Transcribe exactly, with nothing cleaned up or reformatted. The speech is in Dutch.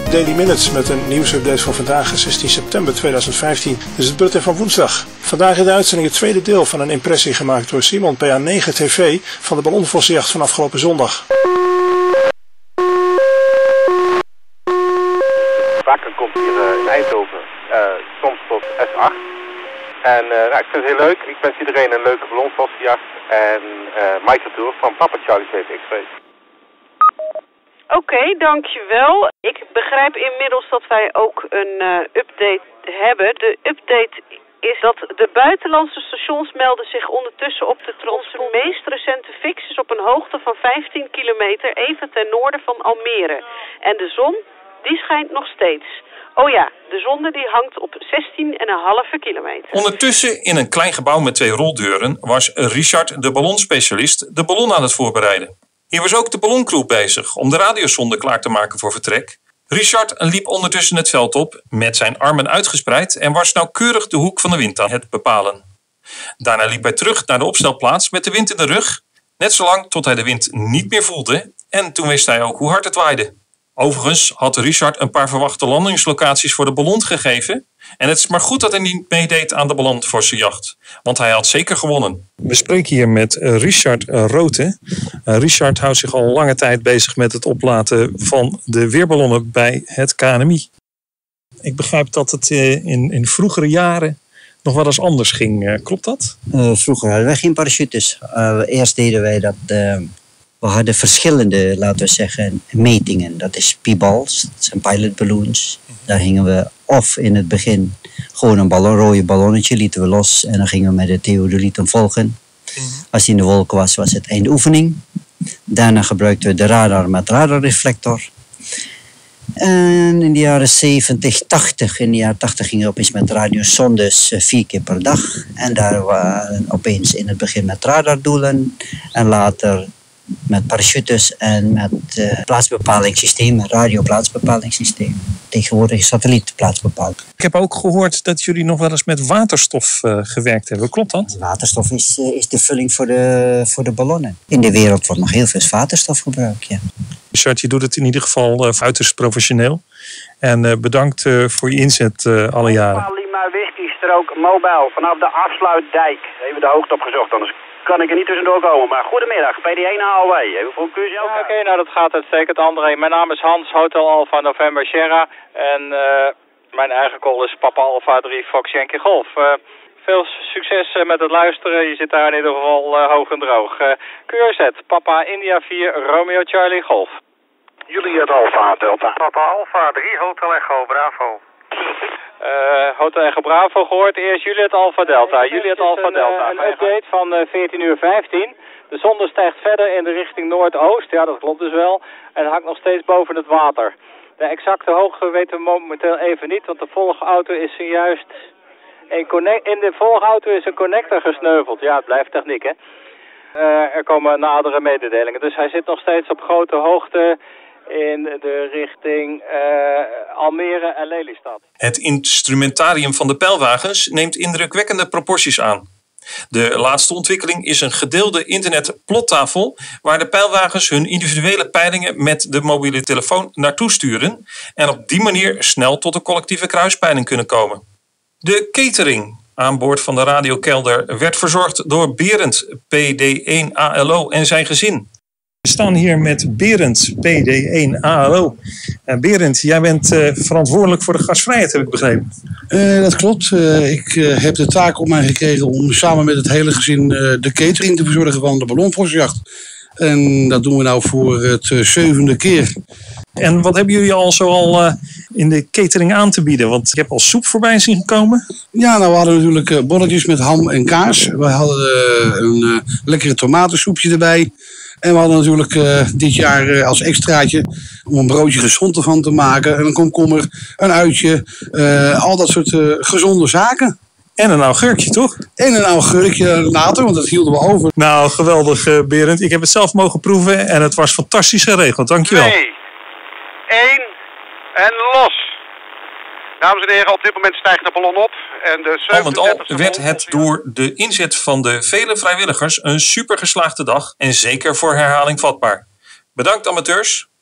Daily Minutes met een nieuwsupdate van vandaag, zestien september tweeduizend vijftien. Dit is het bulletin van woensdag. Vandaag in de uitzending het tweede deel van een impressie gemaakt door Simon P A negen T V van de ballonvossenjacht van afgelopen zondag. Vaker komt hier uh, in Eindhoven, uh, soms tot S acht. En uh, nou, ik vind het heel leuk. Ik wens iedereen een leuke ballonvossenjacht. En uh, Michael Tour van Papa Charlie twee X V. Oké, okay, dankjewel. Ik begrijp inmiddels dat wij ook een uh, update hebben. De update is dat de buitenlandse stations melden zich ondertussen op de Transport meest recente fixes op een hoogte van vijftien kilometer even ten noorden van Almere. En de zon, die schijnt nog steeds. Oh ja, de zon die hangt op zestien komma vijf kilometer. Ondertussen in een klein gebouw met twee roldeuren was Richard, de ballonspecialist, de ballon aan het voorbereiden. Hier was ook de balloncrew bezig om de radiosonde klaar te maken voor vertrek. Richard liep ondertussen het veld op met zijn armen uitgespreid en was nauwkeurig de hoek van de wind aan het bepalen. Daarna liep hij terug naar de opstelplaats met de wind in de rug, net zolang tot hij de wind niet meer voelde en toen wist hij ook hoe hard het waaide. Overigens had Richard een paar verwachte landingslocaties voor de ballon gegeven. En het is maar goed dat hij niet meedeed aan de ballonvossenjacht. Want hij had zeker gewonnen. We spreken hier met Richard Rote. Uh, Richard houdt zich al lange tijd bezig met het oplaten van de weerballonnen bij het K N M I. Ik begrijp dat het uh, in, in vroegere jaren nog wel eens anders ging. Uh, klopt dat? Uh, vroeger hadden wij geen parachutes. Uh, eerst deden wij dat... Uh... We hadden verschillende, laten we zeggen, metingen. Dat is P-balls, dat zijn pilotballoons. Daar gingen we of in het begin gewoon een ballon, rode ballonnetje lieten we los. En dan gingen we met de theodolieten volgen. Als die in de wolken was, was het eindoefening. Daarna gebruikten we de radar met radarreflector. En in de jaren zeventig, tachtig, in de jaren tachtig gingen we opeens met radiosondes vier keer per dag. En daar waren opeens in het begin met radardoelen en later met parachutes en met uh, plaatsbepalingssysteem, radioplaatsbepalingssysteem. Tegenwoordig satellietplaatsbepaling. Ik heb ook gehoord dat jullie nog wel eens met waterstof uh, gewerkt hebben. Klopt dat? Waterstof is, uh, is de vulling voor de, voor de ballonnen. In de wereld wordt nog heel veel waterstof gebruikt, ja. Richard, je doet het in ieder geval uh, uiterst professioneel. En uh, bedankt uh, voor je inzet uh, alle jaren. Lima Whisky strook mobile vanaf de afsluitdijk. Even de hoogte opgezocht, anders kan ik er niet tussendoor komen. Maar goedemiddag, P D één A O W. Even voor kun je ook. Oké, okay, nou dat gaat uitstekend, André. Mijn naam is Hans, Hotel Alpha November Sierra. En uh, mijn eigen call is Papa Alpha drie Fox Yankee Golf. Uh, veel succes uh, met het luisteren. Je zit daar in ieder geval uh, hoog en droog. Uh, Q R Z, Papa India vier Romeo Charlie Golf. Juliet Alpha Delta. Papa Alpha drie Hotel Echo Bravo. Uh, Hotel Echo Bravo gehoord. Eerst Juliet Alpha Delta. Juliet Alpha Delta. Een, een update van uh, veertien uur vijftien. De zon stijgt verder in de richting noordoost. Ja, dat klopt dus wel. En hangt nog steeds boven het water. De exacte hoogte weten we momenteel even niet. Want de volgauto is zojuist... Een connect, in de volgauto is een connector gesneuveld. Ja, het blijft techniek, hè. Uh, er komen nadere mededelingen. Dus hij zit nog steeds op grote hoogte in de richting uh, Almere en Lelystad. Het instrumentarium van de pijlwagens neemt indrukwekkende proporties aan. De laatste ontwikkeling is een gedeelde internetplottafel waar de pijlwagens hun individuele peilingen met de mobiele telefoon naartoe sturen en op die manier snel tot een collectieve kruispeiling kunnen komen. De catering aan boord van de radiokelder werd verzorgd door Berend, P D één A L O en zijn gezin. We staan hier met Berend, P D één A L O. En Berend, jij bent uh, verantwoordelijk voor de gasvrijheid, heb ik begrepen. Uh, dat klopt. Uh, ik uh, heb de taak op mij gekregen om samen met het hele gezin uh, de catering te verzorgen van de ballonvossenjacht. En dat doen we nou voor het uh, zevende keer. En wat hebben jullie al zoal uh, in de catering aan te bieden? Want ik heb al soep voorbij zien komen. Ja, nou we hadden natuurlijk uh, bolletjes met ham en kaas. We hadden uh, een uh, lekkere tomatensoepje erbij. En we hadden natuurlijk uh, dit jaar uh, als extraatje om een broodje gezond ervan te maken. Een komkommer, een uitje, uh, al dat soort uh, gezonde zaken. En een augurkje, toch? En een augurkje later, want dat hielden we over. Nou, geweldig uh, Berend. Ik heb het zelf mogen proeven en het was fantastisch geregeld. Dankjewel. twee, één en los. Dames en heren, op dit moment stijgt de ballon op. En de al met al werd het door de inzet van de vele vrijwilligers een supergeslaagde dag en zeker voor herhaling vatbaar. Bedankt amateurs.